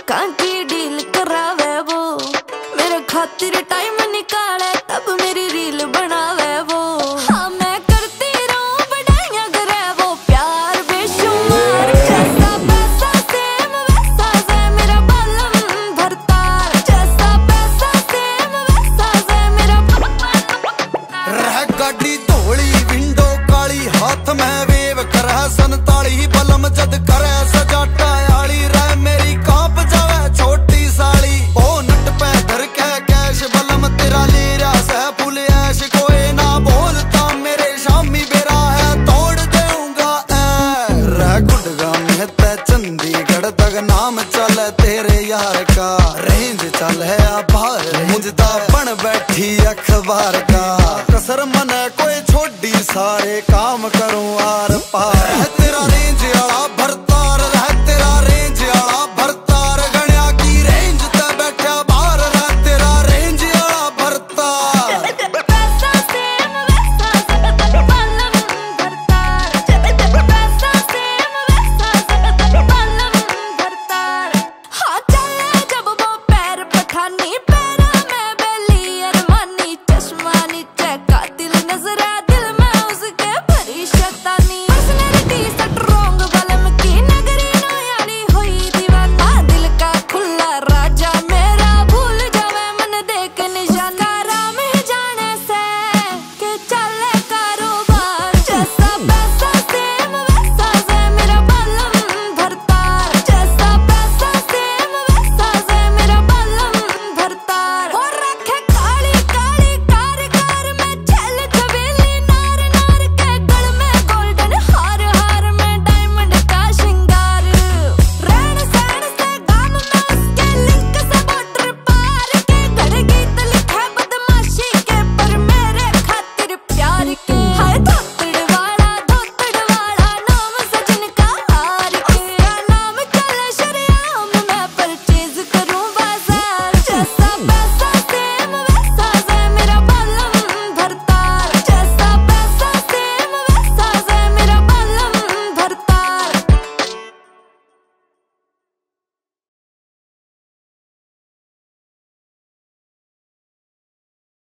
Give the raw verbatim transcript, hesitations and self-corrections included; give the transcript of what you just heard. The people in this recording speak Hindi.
कांकी डील करावे वो, मेरे खातिर टाइम निकाले तब मेरी रील बनावे वो। हाँ मैं करती रहूं बढ़ाइयां करे वो, प्यार बेशुमार जैसा पैसा सेम वैसा से मेरा बालम भरता, जैसा पैसा सेम वैसा से मेरा रह गाड़ी धोली विंडो काली, हाथ में वेव करे संताली, बलम जद करे सजाटा आली, रह मेरी कांप जावे छोटी साली। ओ नट पे धर के कैश बलम तेरा ले रहा सह फुल ऐश, कोई ना बोलता मेरे शामी बेरा है तोड़ देऊंगा ऐ। रह गुड़गा में ते चंडीगढ़ तक नाम चल तेरे यार का, रेंज चल है बाहर रेंज दा बन बैठी अखबार का, कसर मन कोई छोड़ी सारे काम करूं आर पार, तेरा रेंज आला भरता